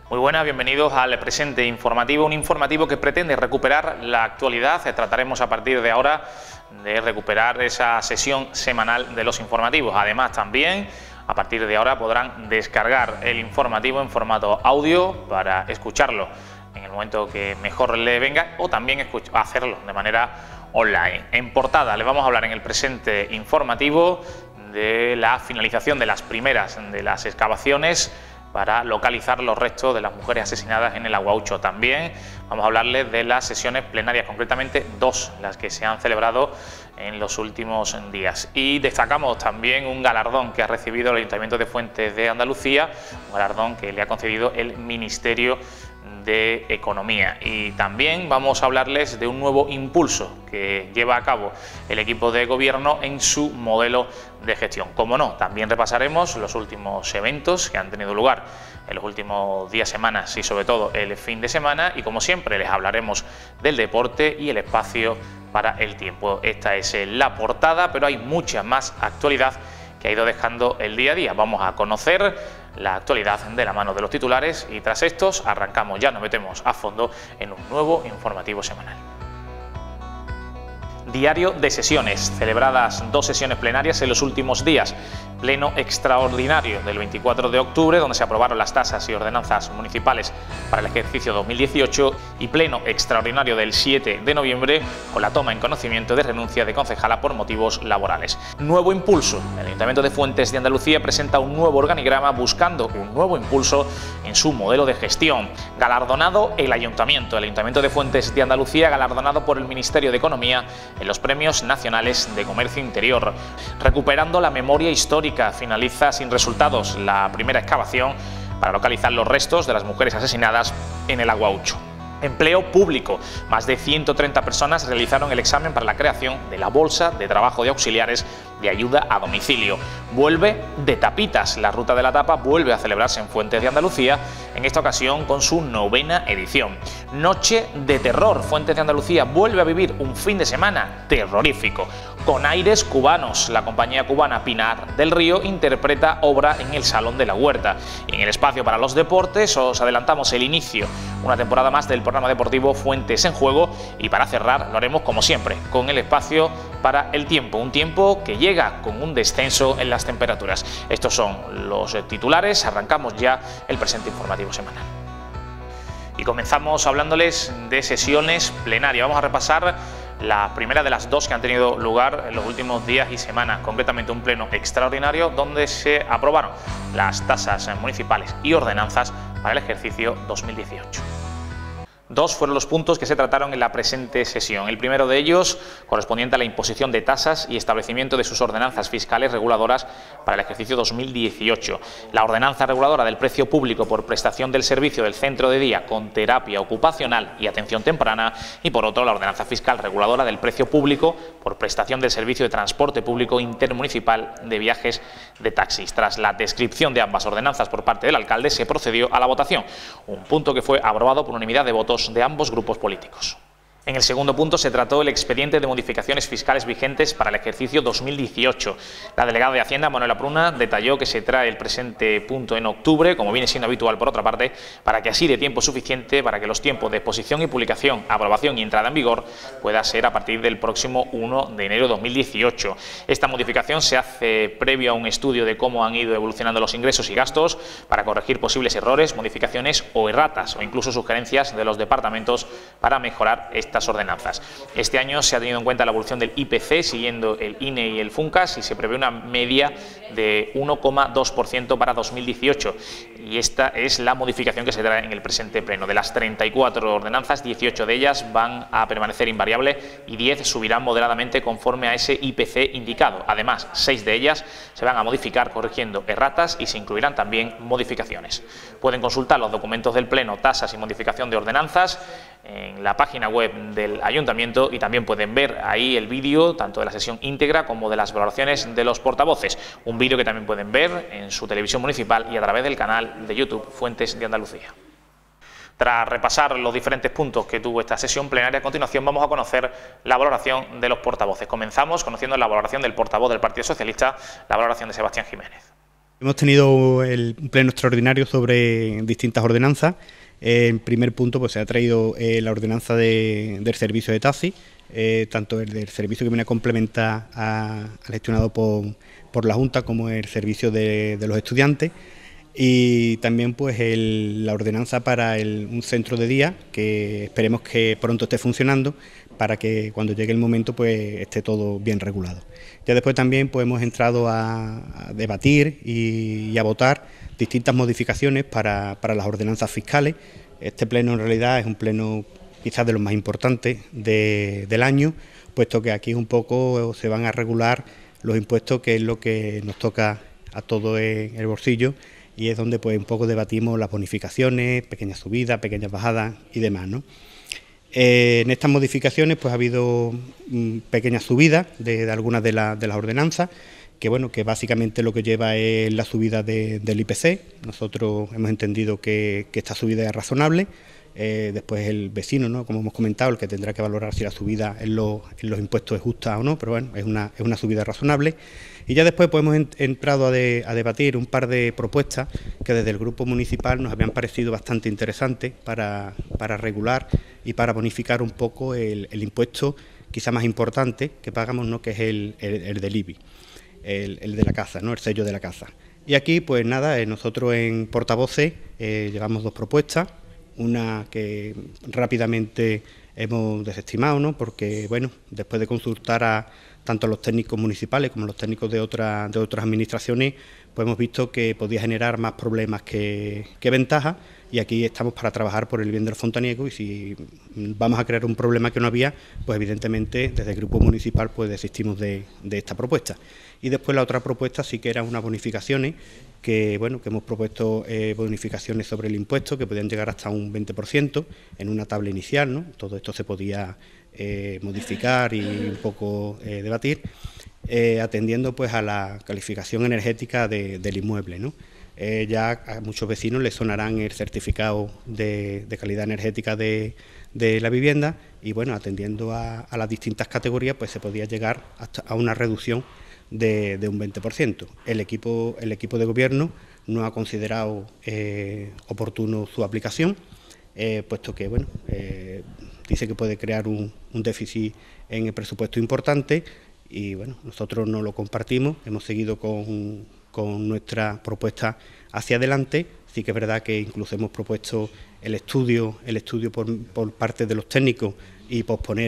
Muy buenas, bienvenidos al presente informativo, un informativo que pretende recuperar la actualidad. Trataremos a partir de ahora de recuperar esa sesión semanal de los informativos. Además, también a partir de ahora podrán descargar el informativo en formato audio para escucharlo en el momento que mejor le venga o también hacerlo de manera online. En portada les vamos a hablar en el presente informativo de la finalización de las primeras de las excavaciones para localizar los restos de las mujeres asesinadas en el Aguaucho. También vamos a hablarles de las sesiones plenarias, concretamente dos, las que se han celebrado en los últimos días. Y destacamos también un galardón que ha recibido el Ayuntamiento de Fuentes de Andalucía, un galardón que le ha concedido el Ministerio de Economía. Y también vamos a hablarles de un nuevo impulso que lleva a cabo el equipo de gobierno en su modelo de gestión. Como no, también repasaremos los últimos eventos que han tenido lugar en los últimos días, semanas y sobre todo el fin de semana, y como siempre les hablaremos del deporte y el espacio para el tiempo. Esta es la portada, pero hay mucha más actualidad que ha ido dejando el día a día. Vamos a conocer la actualidad de la mano de los titulares y tras estos arrancamos, ya nos metemos a fondo en un nuevo informativo semanal. Diario de sesiones, celebradas dos sesiones plenarias en los últimos días. Pleno extraordinario del 24 de octubre, donde se aprobaron las tasas y ordenanzas municipales para el ejercicio 2018, y pleno extraordinario del 7 de noviembre, con la toma en conocimiento de renuncia de concejala por motivos laborales. Nuevo impulso. El Ayuntamiento de Fuentes de Andalucía presenta un nuevo organigrama buscando un nuevo impulso en su modelo de gestión. Galardonado el Ayuntamiento de Fuentes de Andalucía, galardonado por el Ministerio de Economía en los Premios Nacionales de Comercio Interior. Recuperando la memoria histórica, finaliza sin resultados la primera excavación para localizar los restos de las mujeres asesinadas en el Aguaucho. Empleo público. Más de 130 personas realizaron el examen para la creación de la bolsa de trabajo de auxiliares de ayuda a domicilio. Vuelve de tapitas. La Ruta de la Tapa vuelve a celebrarse en Fuentes de Andalucía, en esta ocasión con su 9ª edición. Noche de terror. Fuentes de Andalucía vuelve a vivir un fin de semana terrorífico, con aires cubanos. La compañía cubana Pinar del Río interpreta obra en el Salón de la Huerta. Y en el espacio para los deportes os adelantamos el inicio, una temporada más del programa deportivo Fuentes en Juego, y para cerrar lo haremos como siempre con el espacio para el tiempo, un tiempo que llega con un descenso en las temperaturas. Estos son los titulares, arrancamos ya el presente informativo semanal. Y comenzamos hablándoles de sesiones plenarias. Vamos a repasar la primera de las dos que han tenido lugar en los últimos días y semanas, concretamente un pleno extraordinario donde se aprobaron las tasas municipales y ordenanzas para el ejercicio 2018. Dos fueron los puntos que se trataron en la presente sesión. El primero de ellos, correspondiente a la imposición de tasas y establecimiento de sus ordenanzas fiscales reguladoras para el ejercicio 2018. La ordenanza reguladora del precio público por prestación del servicio del centro de día con terapia ocupacional y atención temprana, y por otro la ordenanza fiscal reguladora del precio público por prestación del servicio de transporte público intermunicipal de viajes de taxis. Tras la descripción de ambas ordenanzas por parte del alcalde, se procedió a la votación, un punto que fue aprobado por unanimidad de votos de ambos grupos políticos. En el segundo punto se trató el expediente de modificaciones fiscales vigentes para el ejercicio 2018. La delegada de Hacienda, Manuela Pruna, detalló que se trae el presente punto en octubre, como viene siendo habitual por otra parte, para que así dé tiempo suficiente para que los tiempos de exposición y publicación, aprobación y entrada en vigor pueda ser a partir del próximo 1 de enero de 2018. Esta modificación se hace previo a un estudio de cómo han ido evolucionando los ingresos y gastos para corregir posibles errores, modificaciones o erratas o incluso sugerencias de los departamentos para mejorar estas ordenanzas. Este año se ha tenido en cuenta la evolución del IPC siguiendo el INE y el FUNCAS, y se prevé una media de 1,2% para 2018, y esta es la modificación que se trae en el presente pleno. De las 34 ordenanzas, 18 de ellas van a permanecer invariable y 10 subirán moderadamente conforme a ese IPC indicado. Además, 6 de ellas se van a modificar corrigiendo erratas y se incluirán también modificaciones. Pueden consultar los documentos del pleno, tasas y modificación de ordenanzas en la página web del Ayuntamiento, y también pueden ver ahí el vídeo tanto de la sesión íntegra como de las valoraciones de los portavoces, un vídeo que también pueden ver en su televisión municipal y a través del canal de YouTube Fuentes de Andalucía. Tras repasar los diferentes puntos que tuvo esta sesión plenaria, a continuación vamos a conocer la valoración de los portavoces. Comenzamos conociendo la valoración del portavoz del Partido Socialista, la valoración de Sebastián Jiménez. Hemos tenido un pleno extraordinario sobre distintas ordenanzas. En primer punto, pues se ha traído la ordenanza del servicio de taxi, tanto el del servicio que viene a complementar al gestionado por la Junta como el servicio de los estudiantes, y también pues la ordenanza para un centro de día que esperemos que pronto esté funcionando para que cuando llegue el momento pues esté todo bien regulado. Ya después también pues hemos entrado a debatir y a votar distintas modificaciones para las ordenanzas fiscales. Este pleno en realidad es un pleno quizás de los más importantes del año, puesto que aquí un poco se van a regular los impuestos, que es lo que nos toca a todos en el bolsillo, y es donde pues un poco debatimos las bonificaciones, pequeñas subidas, pequeñas bajadas y demás, ¿no? En estas modificaciones pues ha habido pequeñas subidas de algunas de las ordenanzas, que bueno, que básicamente lo que lleva es la subida del IPC. Nosotros hemos entendido que esta subida es razonable. Después el vecino, ¿no?, como hemos comentado, el que tendrá que valorar si la subida en los impuestos es justa o no, pero bueno, es una subida razonable. Y ya después pues hemos entrado a debatir un par de propuestas que desde el grupo municipal nos habían parecido bastante interesantes para regular y para bonificar un poco el impuesto quizá más importante que pagamos, ¿no?, que es el del IBI, el de la caza, ¿no?, el sello de la caza. Y aquí pues nada, nosotros en portavoces llevamos dos propuestas. Una que rápidamente hemos desestimado, ¿no?, porque bueno, después de consultar tanto a los técnicos municipales como a los técnicos de otras administraciones, pues hemos visto que podía generar más problemas que ventajas, y aquí estamos para trabajar por el bien del fontaniego, y si vamos a crear un problema que no había, pues evidentemente desde el grupo municipal pues desistimos de esta propuesta. Y después la otra propuesta sí que eran unas bonificaciones que bueno, que hemos propuesto bonificaciones sobre el impuesto que podían llegar hasta un 20% en una tabla inicial, ¿no? Todo esto se podía modificar y un poco debatir, atendiendo pues a la calificación energética del inmueble, ¿no? Ya a muchos vecinos les sonarán el certificado de calidad energética de la vivienda, y bueno, atendiendo a las distintas categorías pues se podía llegar hasta a una reducción de un 20%. El equipo de gobierno no ha considerado oportuno su aplicación, puesto que bueno, dice que puede crear un déficit en el presupuesto importante, y bueno, nosotros no lo compartimos. Hemos seguido con nuestra propuesta hacia adelante. Sí que es verdad que incluso hemos propuesto el estudio por parte de los técnicos y posponer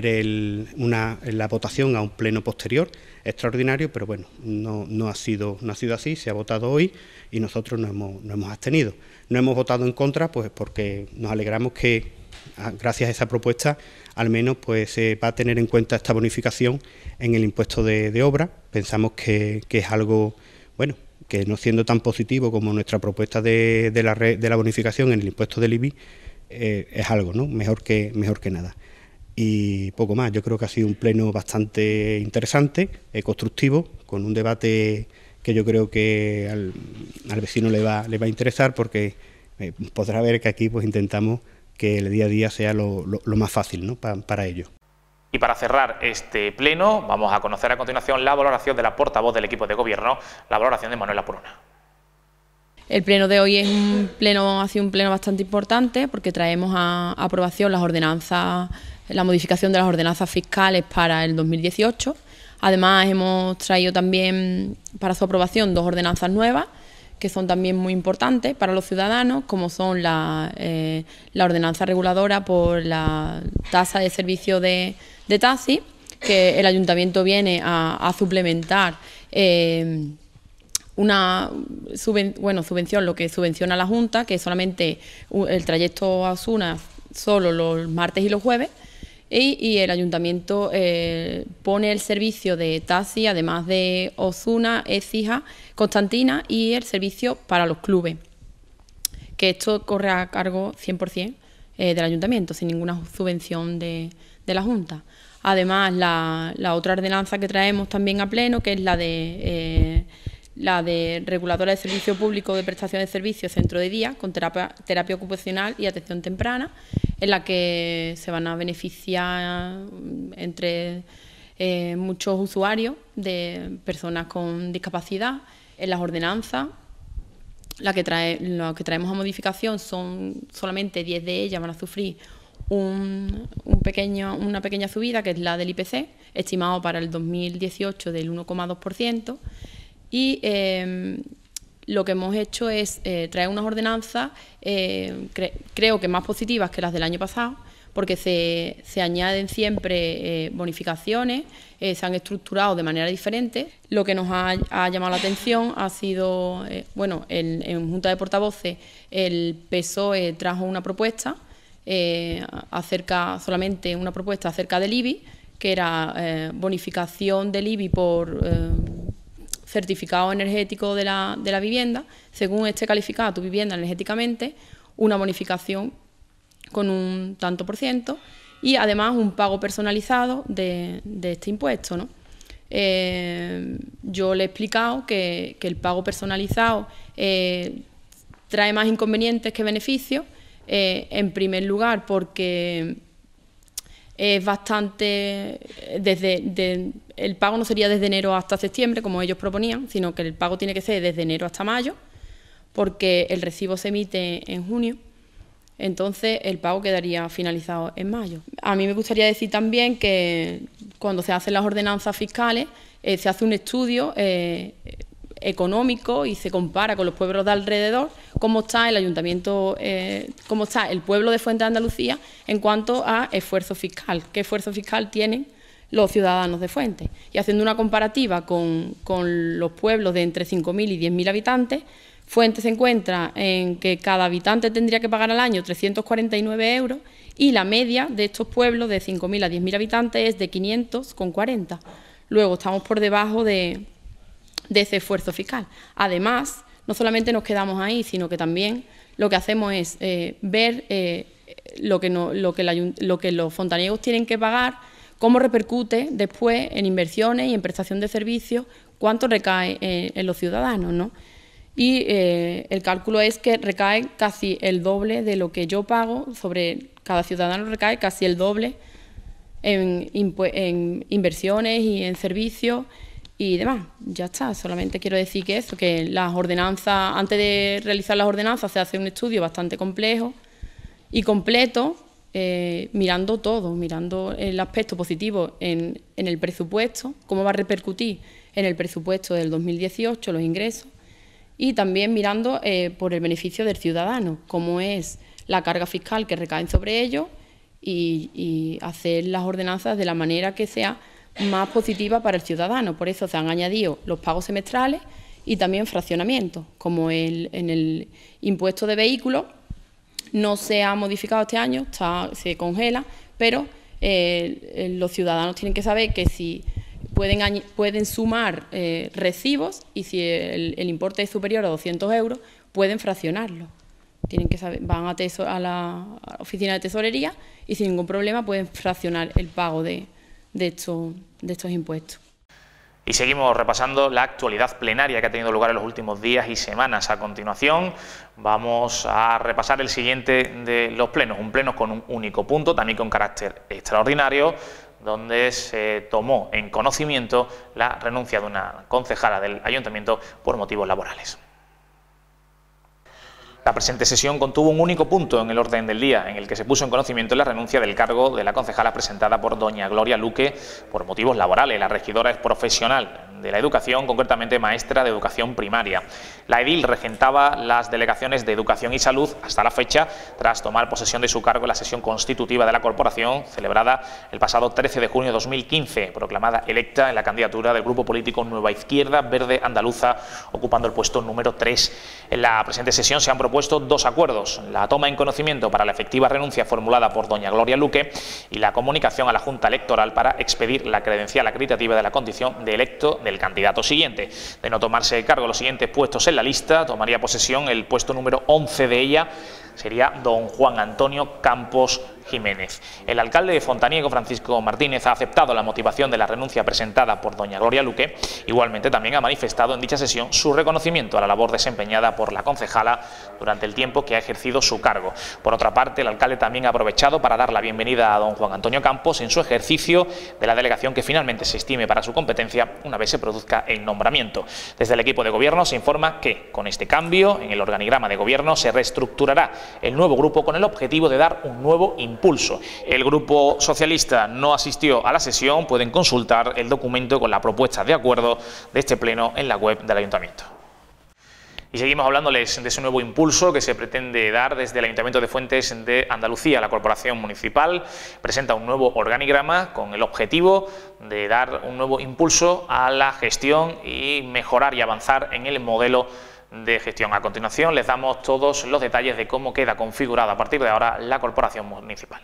la votación a un pleno posterior extraordinario, pero bueno, no ha sido así. Se ha votado hoy y nosotros nos hemos abstenido. No hemos votado en contra pues porque nos alegramos que gracias a esa propuesta al menos pues se va a tener en cuenta esta bonificación en el impuesto de obra. Pensamos que es algo bueno, que no siendo tan positivo como nuestra propuesta de la bonificación en el impuesto del IBI, es algo, ¿no?, mejor que nada. Y poco más. Yo creo que ha sido un pleno bastante interesante, constructivo, con un debate que yo creo que al vecino le va a interesar, porque podrá ver que aquí pues intentamos que el día a día sea lo más fácil, ¿no?, para ellos. Y para cerrar este pleno, vamos a conocer a continuación la valoración de la portavoz del equipo de gobierno, la valoración de Manuela Puruna. El pleno de hoy ha sido un pleno bastante importante, porque traemos a aprobación las ordenanzas, la modificación de las ordenanzas fiscales para el 2018. Además, hemos traído también para su aprobación dos ordenanzas nuevas, que son también muy importantes para los ciudadanos, como son la ordenanza reguladora por la tasa de servicio de taxi, que el ayuntamiento viene a suplementar una subvención, lo que subvenciona la Junta, que es solamente el trayecto a Osuna solo los martes y los jueves, y el ayuntamiento pone el servicio de taxi, además de Osuna, Écija, Constantina, y el servicio para los clubes, que esto corre a cargo 100% del ayuntamiento, sin ninguna subvención de la Junta. Además, la otra ordenanza que traemos también a pleno, que es la de reguladora de servicio público de prestación de servicios, centro de día, con terapia ocupacional y atención temprana, en la que se van a beneficiar entre muchos usuarios de personas con discapacidad. En las ordenanzas lo que traemos a modificación son solamente 10 de ellas, van a sufrir una pequeña subida, que es la del IPC, estimado para el 2018 del 1,2%, y lo que hemos hecho es traer unas ordenanzas, creo que más positivas que las del año pasado, porque se añaden siempre bonificaciones, se han estructurado de manera diferente. Lo que nos ha llamado la atención ha sido, en Junta de Portavoces el PSOE trajo una propuesta, solamente una propuesta acerca del IBI, que era bonificación del IBI por certificado energético de la vivienda. Según esté calificada tu vivienda energéticamente, una bonificación con un tanto por ciento y además un pago personalizado de este impuesto, ¿no? Yo le he explicado que el pago personalizado trae más inconvenientes que beneficios, en primer lugar porque es bastante, el pago no sería desde enero hasta septiembre como ellos proponían, sino que el pago tiene que ser desde enero hasta mayo, porque el recibo se emite en junio. Entonces el pago quedaría finalizado en mayo. A mí me gustaría decir también que cuando se hacen las ordenanzas fiscales se hace un estudio económico y se compara con los pueblos de alrededor cómo está el ayuntamiento, cómo está el pueblo de Fuente de Andalucía en cuanto a esfuerzo fiscal, qué esfuerzo fiscal tienen los ciudadanos de Fuente. Y haciendo una comparativa con los pueblos de entre 5.000 y 10.000 habitantes, Fuente se encuentra en que cada habitante tendría que pagar al año 349 euros y la media de estos pueblos de 5.000 a 10.000 habitantes es de 500,40. Luego estamos por debajo de ese esfuerzo fiscal. Además, no solamente nos quedamos ahí, sino que también lo que hacemos es ver lo que los fontaniegos tienen que pagar, cómo repercute después en inversiones y en prestación de servicios, cuánto recae en los ciudadanos, ¿no? Y el cálculo es que recae casi el doble de lo que yo pago, sobre cada ciudadano recae casi el doble en inversiones y en servicios y demás. Ya está, solamente quiero decir que las ordenanzas, antes de realizar las ordenanzas se hace un estudio bastante complejo y completo, mirando todo, mirando el aspecto positivo en el presupuesto, cómo va a repercutir en el presupuesto del 2018 los ingresos, y también mirando por el beneficio del ciudadano, cómo es la carga fiscal que recae sobre ellos y hacer las ordenanzas de la manera que sea más positiva para el ciudadano. Por eso se han añadido los pagos semestrales y también fraccionamientos, como en el impuesto de vehículos no se ha modificado este año, se congela, pero los ciudadanos tienen que saber que si pueden sumar recibos y si el importe es superior a 200 euros, pueden fraccionarlo. Tienen que saber, van a la oficina de tesorería y sin ningún problema pueden fraccionar el pago de estos impuestos. Y seguimos repasando la actualidad plenaria que ha tenido lugar en los últimos días y semanas. A continuación vamos a repasar el siguiente de los plenos, un pleno con un único punto, también con carácter extraordinario, donde se tomó en conocimiento la renuncia de una concejala del ayuntamiento por motivos laborales. La presente sesión contuvo un único punto en el orden del día, en el que se puso en conocimiento la renuncia del cargo de la concejala presentada por doña Gloria Luque por motivos laborales. La regidora es profesional de la educación, concretamente maestra de educación primaria. La edil regentaba las delegaciones de educación y salud hasta la fecha, tras tomar posesión de su cargo en la sesión constitutiva de la corporación, celebrada el pasado 13 de junio de 2015, proclamada electa en la candidatura del grupo político Nueva Izquierda Verde Andaluza, ocupando el puesto número 3. En la presente sesión se han propuesto dos acuerdos: la toma en conocimiento para la efectiva renuncia formulada por doña Gloria Luque y la comunicación a la Junta Electoral para expedir la credencial acreditativa de la condición de electo del candidato siguiente. De no tomarse el cargo los siguientes puestos en la lista, tomaría posesión el puesto número 11 de ella, sería don Juan Antonio Campos Jiménez. El alcalde de Fontaniego, Francisco Martínez, ha aceptado la motivación de la renuncia presentada por doña Gloria Luque. Igualmente también ha manifestado en dicha sesión su reconocimiento a la labor desempeñada por la concejala durante durante el tiempo que ha ejercido su cargo. Por otra parte, el alcalde también ha aprovechado para dar la bienvenida a don Juan Antonio Campos en su ejercicio de la delegación que finalmente se estime para su competencia una vez se produzca el nombramiento. Desde el equipo de gobierno se informa que con este cambio en el organigrama de gobierno se reestructurará el nuevo grupo con el objetivo de dar un nuevo impulso. El grupo socialista no asistió a la sesión, pueden consultar el documento con la propuesta de acuerdo de este pleno en la web del Ayuntamiento. Y seguimos hablándoles de ese nuevo impulso que se pretende dar desde el Ayuntamiento de Fuentes de Andalucía. La Corporación Municipal presenta un nuevo organigrama con el objetivo de dar un nuevo impulso a la gestión y mejorar y avanzar en el modelo de gestión. A continuación les damos todos los detalles de cómo queda configurada a partir de ahora la Corporación Municipal.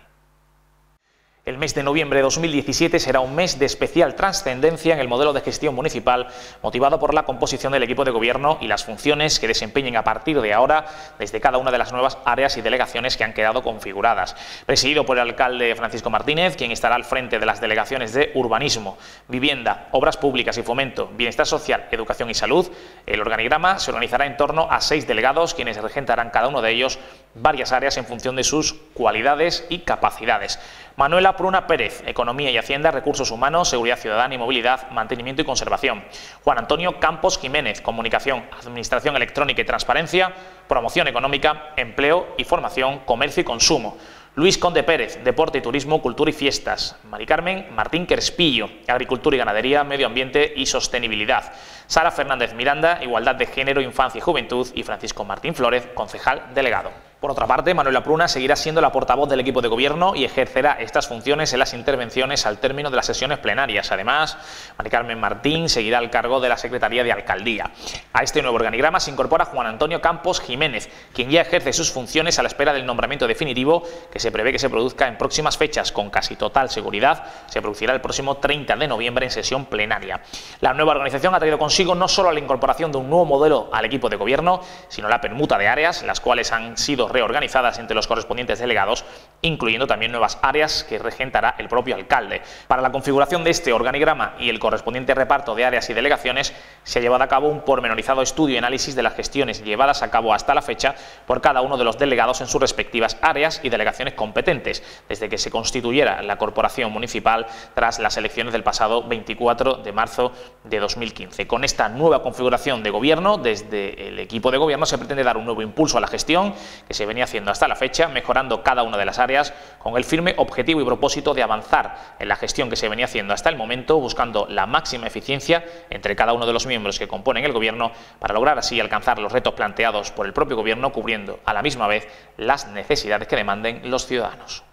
El mes de noviembre de 2017 será un mes de especial trascendencia en el modelo de gestión municipal, motivado por la composición del equipo de gobierno y las funciones que desempeñen a partir de ahora desde cada una de las nuevas áreas y delegaciones que han quedado configuradas. Presidido por el alcalde Francisco Martínez, quien estará al frente de las delegaciones de Urbanismo, Vivienda, Obras Públicas y Fomento, Bienestar Social, Educación y Salud, el organigrama se organizará en torno a 6 delegados, quienes regentarán cada uno de ellos varias áreas en función de sus cualidades y capacidades. Manuela Pruna Pérez, Economía y Hacienda, Recursos Humanos, Seguridad Ciudadana y Movilidad, Mantenimiento y Conservación. Juan Antonio Campos Jiménez, Comunicación, Administración Electrónica y Transparencia, Promoción Económica, Empleo y Formación, Comercio y Consumo. Luis Conde Pérez, Deporte y Turismo, Cultura y Fiestas. Mari Carmen Martín Crespillo, Agricultura y Ganadería, Medio Ambiente y Sostenibilidad. Sara Fernández Miranda, Igualdad de Género, Infancia y Juventud. Y Francisco Martín Flórez, concejal delegado. Por otra parte, Manuela Pruna seguirá siendo la portavoz del equipo de gobierno y ejercerá estas funciones en las intervenciones al término de las sesiones plenarias. Además, Mari Carmen Martín seguirá al cargo de la Secretaría de Alcaldía. A este nuevo organigrama se incorpora Juan Antonio Campos Jiménez, quien ya ejerce sus funciones a la espera del nombramiento definitivo que se prevé que se produzca en próximas fechas. Con casi total seguridad se producirá el próximo 30 de noviembre en sesión plenaria. La nueva organización ha traído consigo no solo la incorporación de un nuevo modelo al equipo de gobierno, sino la permuta de áreas, las cuales han sido reorganizadas entre los correspondientes delegados, incluyendo también nuevas áreas que regentará el propio alcalde. Para la configuración de este organigrama y el correspondiente reparto de áreas y delegaciones, se ha llevado a cabo un pormenorizado estudio y análisis de las gestiones llevadas a cabo hasta la fecha por cada uno de los delegados en sus respectivas áreas y delegaciones competentes, desde que se constituyera la Corporación Municipal tras las elecciones del pasado 24 de marzo de 2015. Con esta nueva configuración de gobierno, desde el equipo de gobierno se pretende dar un nuevo impulso a la gestión que se venía haciendo hasta la fecha, mejorando cada una de las áreas con el firme objetivo y propósito de avanzar en la gestión que se venía haciendo hasta el momento, buscando la máxima eficiencia entre cada uno de los miembros que componen el gobierno para lograr así alcanzar los retos planteados por el propio gobierno, cubriendo a la misma vez las necesidades que demanden los ciudadanos.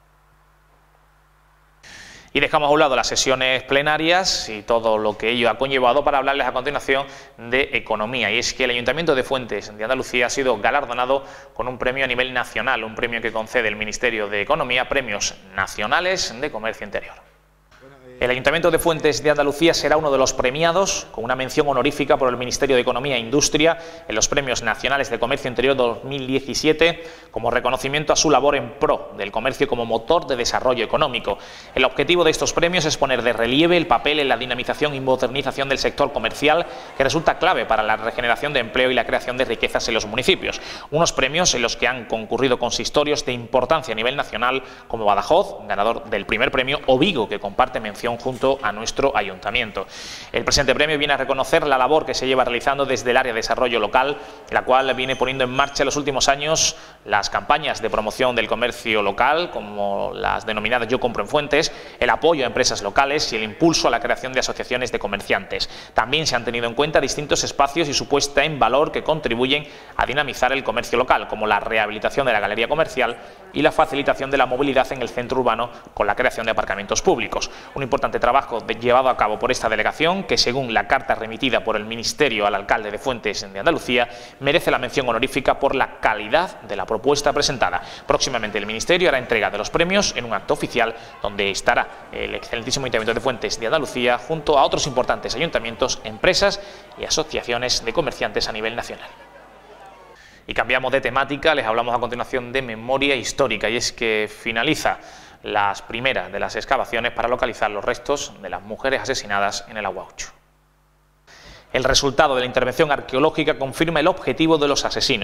Y dejamos a un lado las sesiones plenarias y todo lo que ello ha conllevado para hablarles a continuación de economía. Y es que el Ayuntamiento de Fuentes de Andalucía ha sido galardonado con un premio a nivel nacional, un premio que concede el Ministerio de Economía, Premios Nacionales de Comercio Interior. El Ayuntamiento de Fuentes de Andalucía será uno de los premiados con una mención honorífica por el Ministerio de Economía e Industria en los Premios Nacionales de Comercio Interior 2017 como reconocimiento a su labor en pro del comercio como motor de desarrollo económico. El objetivo de estos premios es poner de relieve el papel en la dinamización y modernización del sector comercial, que resulta clave para la regeneración de empleo y la creación de riquezas en los municipios. Unos premios en los que han concurrido consistorios de importancia a nivel nacional como Badajoz, ganador del primer premio, o Vigo, que comparte mención junto a nuestro ayuntamiento. El presente premio viene a reconocer la labor que se lleva realizando desde el área de desarrollo local, la cual viene poniendo en marcha en los últimos años las campañas de promoción del comercio local, como las denominadas Yo Compro en Fuentes, el apoyo a empresas locales y el impulso a la creación de asociaciones de comerciantes. También se han tenido en cuenta distintos espacios y su puesta en valor que contribuyen a dinamizar el comercio local, como la rehabilitación de la galería comercial y la facilitación de la movilidad en el centro urbano con la creación de aparcamientos públicos. Un importante trabajo llevado a cabo por esta delegación que, según la carta remitida por el Ministerio al alcalde de Fuentes de Andalucía, merece la mención honorífica por la calidad de la propuesta presentada. Próximamente el Ministerio hará entrega de los premios en un acto oficial donde estará el excelentísimo Ayuntamiento de Fuentes de Andalucía junto a otros importantes ayuntamientos, empresas y asociaciones de comerciantes a nivel nacional. Y cambiamos de temática, les hablamos a continuación de memoria histórica, y es que finaliza las primeras de las excavaciones para localizar los restos de las mujeres asesinadas en el Aguaucho. El resultado de la intervención arqueológica confirma el objetivo de los asesinos,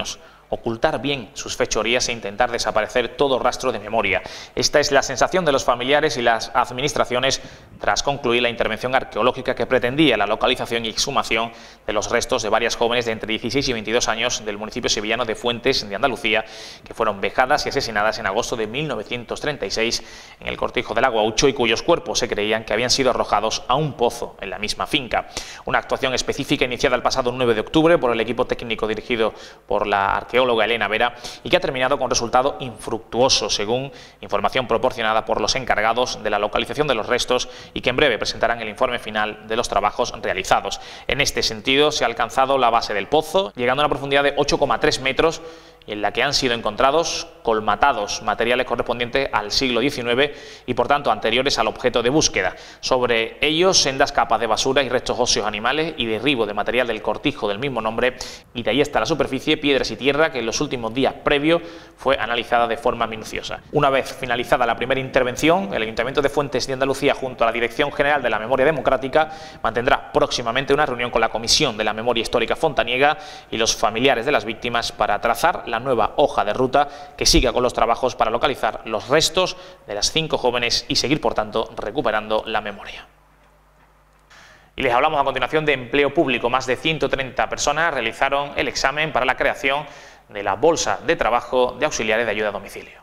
ocultar bien sus fechorías e intentar desaparecer todo rastro de memoria. Esta es la sensación de los familiares y las administraciones tras concluir la intervención arqueológica que pretendía la localización y exhumación de los restos de varias jóvenes de entre 16 y 22 años del municipio sevillano de Fuentes de Andalucía, que fueron vejadas y asesinadas en agosto de 1936 en el cortijo del Aguaucho y cuyos cuerpos se creían que habían sido arrojados a un pozo en la misma finca. Una actuación específica iniciada el pasado 9 de octubre por el equipo técnico dirigido por la arqueóloga Elena Vera y que ha terminado con resultado infructuoso, según información proporcionada por los encargados de la localización de los restos, y que en breve presentarán el informe final de los trabajos realizados. En este sentido, se ha alcanzado la base del pozo, llegando a una profundidad de 8,3 metros, en la que han sido encontrados colmatados materiales correspondientes al siglo XIX y por tanto anteriores al objeto de búsqueda. Sobre ellos sendas capas de basura y restos óseos animales y derribo de material del cortijo del mismo nombre, y de ahí hasta la superficie, piedras y tierra que en los últimos días previos fue analizada de forma minuciosa. Una vez finalizada la primera intervención, el Ayuntamiento de Fuentes de Andalucía, junto a la Dirección General de la Memoria Democrática, mantendrá próximamente una reunión con la Comisión de la Memoria Histórica Fontaniega y los familiares de las víctimas para trazar la nueva hoja de ruta que siga con los trabajos para localizar los restos de las 5 jóvenes y seguir, por tanto, recuperando la memoria. Y les hablamos a continuación de empleo público. Más de 130 personas realizaron el examen para la creación de la bolsa de trabajo de auxiliares de ayuda a domicilio.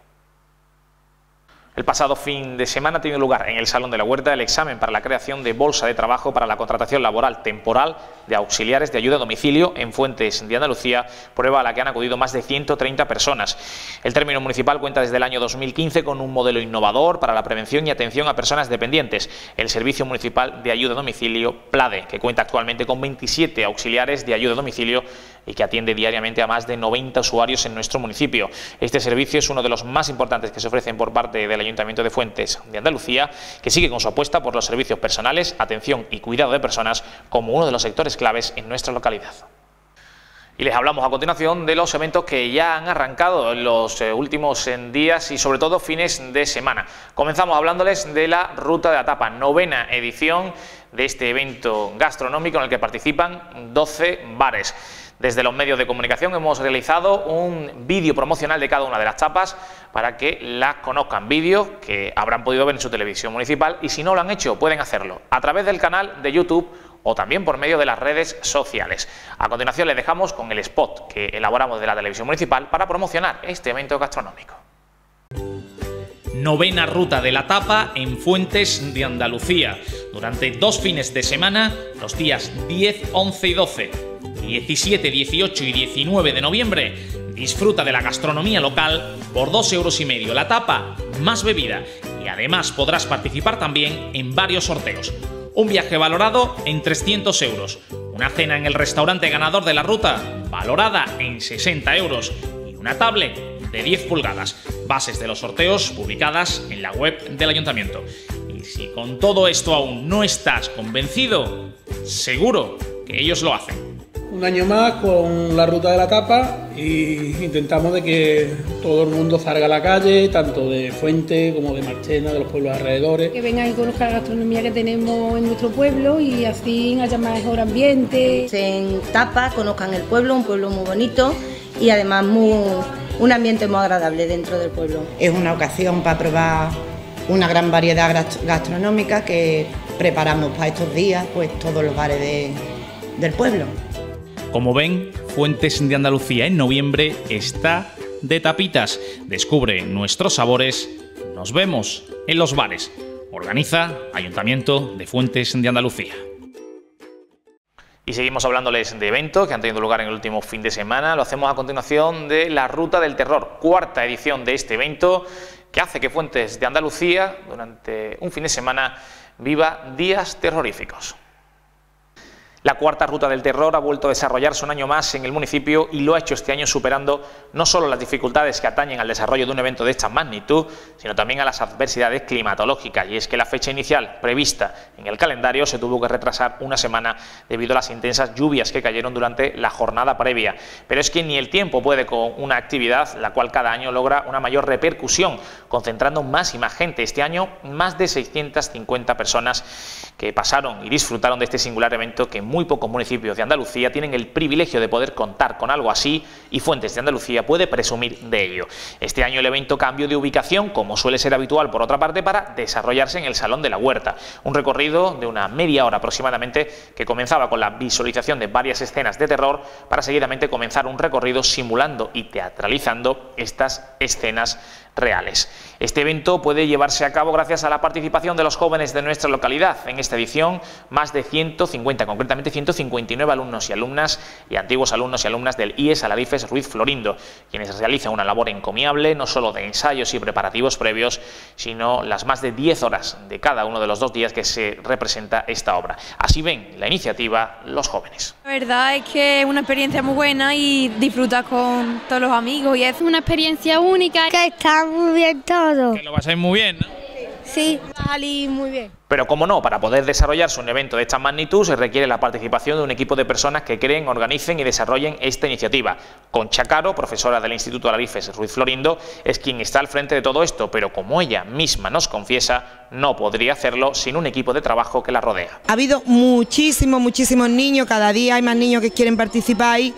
El pasado fin de semana ha tenido lugar en el Salón de la Huerta el examen para la creación de bolsa de trabajo para la contratación laboral temporal de auxiliares de ayuda a domicilio en Fuentes de Andalucía, prueba a la que han acudido más de 130 personas. El término municipal cuenta desde el año 2015 con un modelo innovador para la prevención y atención a personas dependientes, el Servicio Municipal de Ayuda a Domicilio PLADE, que cuenta actualmente con 27 auxiliares de ayuda a domicilio y que atiende diariamente a más de 90 usuarios en nuestro municipio. Este servicio es uno de los más importantes que se ofrecen por parte del Ayuntamiento de Fuentes de Andalucía, que sigue con su apuesta por los servicios personales, atención y cuidado de personas como uno de los sectores claves en nuestra localidad. Y les hablamos a continuación de los eventos que ya han arrancado en los últimos días y sobre todo fines de semana. Comenzamos hablándoles de la Ruta de la Tapa, 9ª edición de este evento gastronómico en el que participan 12 bares. Desde los medios de comunicación hemos realizado un vídeo promocional de cada una de las tapas para que las conozcan, vídeo que habrán podido ver en su televisión municipal, y si no lo han hecho pueden hacerlo a través del canal de YouTube o también por medio de las redes sociales. A continuación les dejamos con el spot que elaboramos de la televisión municipal para promocionar este evento gastronómico. 9ª Ruta de la Tapa en Fuentes de Andalucía, durante 2 fines de semana, los días 10, 11 y 12. 17, 18 y 19 de noviembre, disfruta de la gastronomía local por 2,5 € la tapa, más bebida, y además podrás participar también en varios sorteos. Un viaje valorado en 300 €, una cena en el restaurante ganador de la ruta valorada en 60 € y una tablet de 10 pulgadas. Bases de los sorteos publicadas en la web del Ayuntamiento. Y si con todo esto aún no estás convencido, seguro que ellos lo hacen. Un año más con la Ruta de la Tapa y intentamos de que todo el mundo salga a la calle, tanto de Fuente como de Marchena, de los pueblos alrededores. Que vengan y conozcan la gastronomía que tenemos en nuestro pueblo y así haya mejor ambiente. En Tapa conozcan el pueblo, un pueblo muy bonito y además un ambiente muy agradable dentro del pueblo. Es una ocasión para probar una gran variedad gastronómica que preparamos para estos días, pues todos los bares del pueblo. Como ven, Fuentes de Andalucía en noviembre está de tapitas. Descubre nuestros sabores. Nos vemos en los bares. Organiza Ayuntamiento de Fuentes de Andalucía. Y seguimos hablándoles de eventos que han tenido lugar en el último fin de semana. Lo hacemos a continuación de la Ruta del Terror, 4ª edición de este evento, que hace que Fuentes de Andalucía, durante un fin de semana, viva días terroríficos. La 4ª Ruta del Terror ha vuelto a desarrollarse un año más en el municipio y lo ha hecho este año superando no solo las dificultades que atañen al desarrollo de un evento de esta magnitud, sino también a las adversidades climatológicas. Y es que la fecha inicial prevista en el calendario se tuvo que retrasar una semana debido a las intensas lluvias que cayeron durante la jornada previa. Pero es que ni el tiempo puede con una actividad la cual cada año logra una mayor repercusión, concentrando más y más gente. Este año más de 650 personas que pasaron y disfrutaron de este singular evento que muy pocos municipios de Andalucía tienen el privilegio de poder contar con algo así y Fuentes de Andalucía puede presumir de ello. Este año el evento cambió de ubicación, como suele ser habitual por otra parte, para desarrollarse en el Salón de la Huerta. Un recorrido de una media hora aproximadamente que comenzaba con la visualización de varias escenas de terror para seguidamente comenzar un recorrido simulando y teatralizando estas escenas reales. Este evento puede llevarse a cabo gracias a la participación de los jóvenes de nuestra localidad. En esta edición, más de 150, concretamente 159 alumnos y alumnas y antiguos alumnos y alumnas del IES Alarifes Ruiz Florindo, quienes realizan una labor encomiable, no solo de ensayos y preparativos previos, sino las más de 10 horas de cada uno de los 2 días que se representa esta obra. Así ven la iniciativa los jóvenes. La verdad es que es una experiencia muy buena y disfrutas con todos los amigos y es una experiencia única. Que está muy bien todo. Que lo pasáis muy bien, ¿no? Sí, va a salir muy bien. Pero como no, para poder desarrollarse un evento de esta magnitud se requiere la participación de un equipo de personas que creen, organicen y desarrollen esta iniciativa. Concha Caro, profesora del Instituto Alarifes Ruiz Florindo, es quien está al frente de todo esto, pero como ella misma nos confiesa, no podría hacerlo sin un equipo de trabajo que la rodea. Ha habido muchísimos niños, cada día hay más niños que quieren participar, hay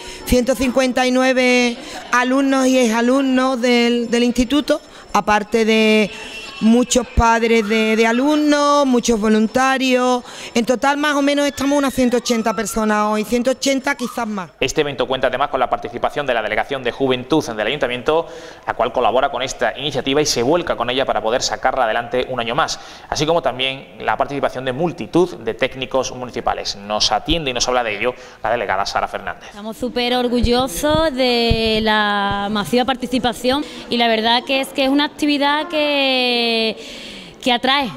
159 alumnos y exalumnos del instituto, aparte de muchos padres de alumnos, muchos voluntarios. En total más o menos estamos unas 180 personas hoy, 180 quizás más. Este evento cuenta además con la participación de la Delegación de Juventud del Ayuntamiento, la cual colabora con esta iniciativa y se vuelca con ella para poder sacarla adelante un año más, así como también la participación de multitud de técnicos municipales. Nos atiende y nos habla de ello la delegada Sara Fernández. Estamos súper orgullosos de la masiva participación y la verdad que es una actividad que atrae,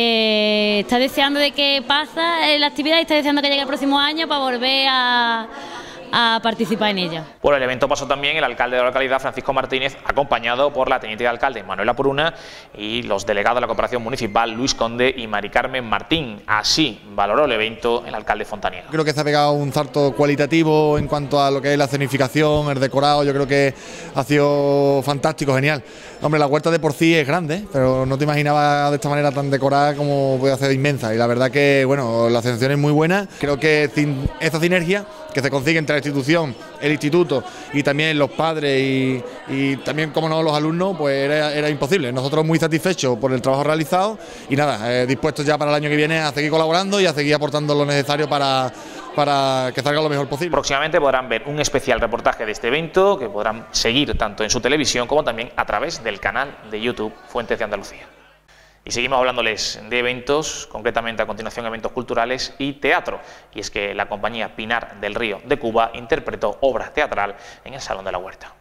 que está deseando de que pasa la actividad y está deseando que llegue el próximo año para volver a participar en ella. Por el evento pasó también el alcalde de la localidad, Francisco Martínez, acompañado por la teniente de alcalde, Manuela Puruna, y los delegados de la Cooperación Municipal, Luis Conde y Mari Carmen Martín. Así valoró el evento el alcalde Fontaniero. Creo que se ha pegado un salto cualitativo en cuanto a lo que es la escenificación, el decorado. Yo creo que ha sido fantástico, genial. Hombre, la huerta de por sí es grande, pero no te imaginaba de esta manera tan decorada como puede ser inmensa. Y la verdad que, bueno, la sensación es muy buena. Creo que esta sinergia que se consigue entre la institución, el instituto y también los padres y también, como no, los alumnos, pues era imposible. Nosotros muy satisfechos por el trabajo realizado y nada, dispuestos ya para el año que viene a seguir colaborando y a seguir aportando lo necesario para que salga lo mejor posible. Próximamente podrán ver un especial reportaje de este evento que podrán seguir tanto en su televisión como también a través del canal de YouTube Fuentes de Andalucía. Y seguimos hablándoles de eventos, concretamente a continuación eventos culturales y teatro. Y es que la compañía Pinar del Río de Cuba interpretó obra teatral en el Salón de la Huerta.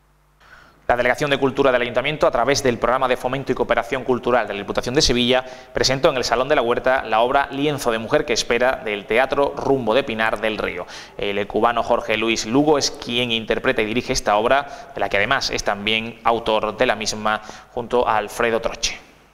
La Delegación de Cultura del Ayuntamiento, a través del Programa de Fomento y Cooperación Cultural de la Diputación de Sevilla, presentó en el Salón de la Huerta la obra Lienzo de Mujer que espera del Teatro Rumbo de Pinar del Río. El cubano Jorge Luis Lugo es quien interpreta y dirige esta obra, de la que además es también autor de la misma junto a Alfredo Troche.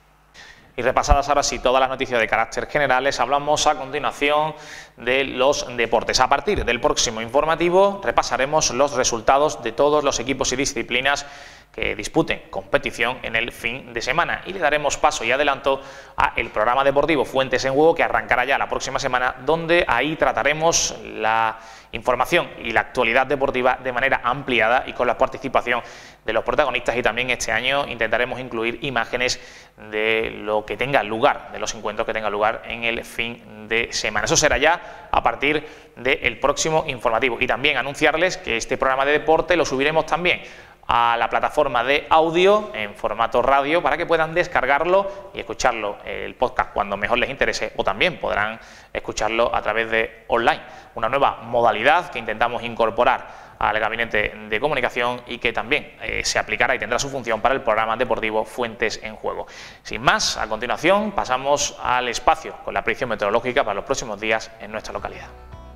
Y repasadas ahora sí todas las noticias de carácter general, les hablamos a continuación de los deportes. A partir del próximo informativo repasaremos los resultados de todos los equipos y disciplinas que disputen competición en el fin de semana y le daremos paso y adelanto a el programa deportivo Fuentes en Juego, que arrancará ya la próxima semana, donde ahí trataremos la información y la actualidad deportiva de manera ampliada y con la participación de los protagonistas, y también este año intentaremos incluir imágenes de lo que tenga lugar, de los encuentros que tengan lugar en el fin de semana. Eso será ya a partir del próximo informativo, y también anunciarles que este programa de deporte lo subiremos también a la plataforma de audio en formato radio para que puedan descargarlo y escucharlo el podcast cuando mejor les interese, o también podrán escucharlo a través de online, una nueva modalidad que intentamos incorporar al Gabinete de Comunicación y que también se aplicará y tendrá su función para el programa deportivo Fuentes en Juego. Sin más, a continuación pasamos al espacio con la predicción meteorológica para los próximos días en nuestra localidad.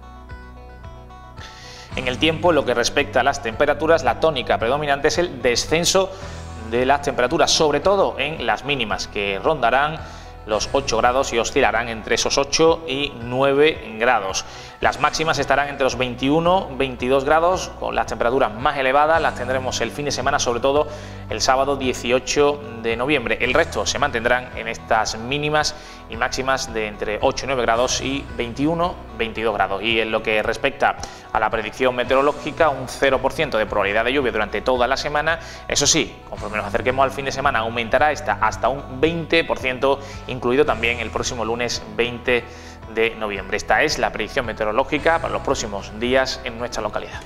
En el tiempo, en lo que respecta a las temperaturas, la tónica predominante es el descenso de las temperaturas, sobre todo en las mínimas, que rondarán los 8 grados y oscilarán entre esos 8 y 9 grados. Las máximas estarán entre los 21-22 grados, con las temperaturas más elevadas las tendremos el fin de semana, sobre todo el sábado 18 de noviembre. El resto se mantendrán en estas mínimas y máximas de entre 8 y 9 grados y 21-22 grados. Y en lo que respecta a la predicción meteorológica, un 0% de probabilidad de lluvia durante toda la semana. Eso sí, conforme nos acerquemos al fin de semana, aumentará esta hasta un 20%, incluido también el próximo lunes 20 de noviembre. Esta es la predicción meteorológica para los próximos días en nuestra localidad.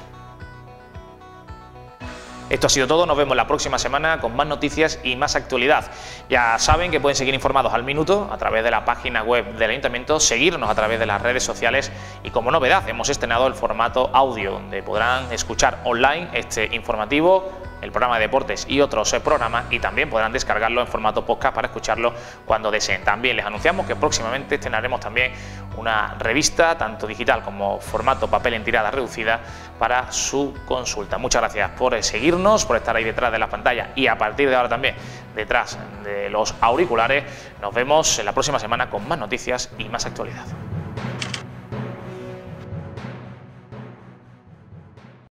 Esto ha sido todo, nos vemos la próxima semana con más noticias y más actualidad. Ya saben que pueden seguir informados al minuto a través de la página web del Ayuntamiento, seguirnos a través de las redes sociales y, como novedad, hemos estrenado el formato audio, donde podrán escuchar online este informativo, el programa de deportes y otros programas, y también podrán descargarlo en formato podcast para escucharlo cuando deseen. También les anunciamos que próximamente estrenaremos también una revista, tanto digital como formato papel en tirada reducida, para su consulta. Muchas gracias por seguirnos, por estar ahí detrás de la pantalla y a partir de ahora también detrás de los auriculares. Nos vemos en la próxima semana con más noticias y más actualidad.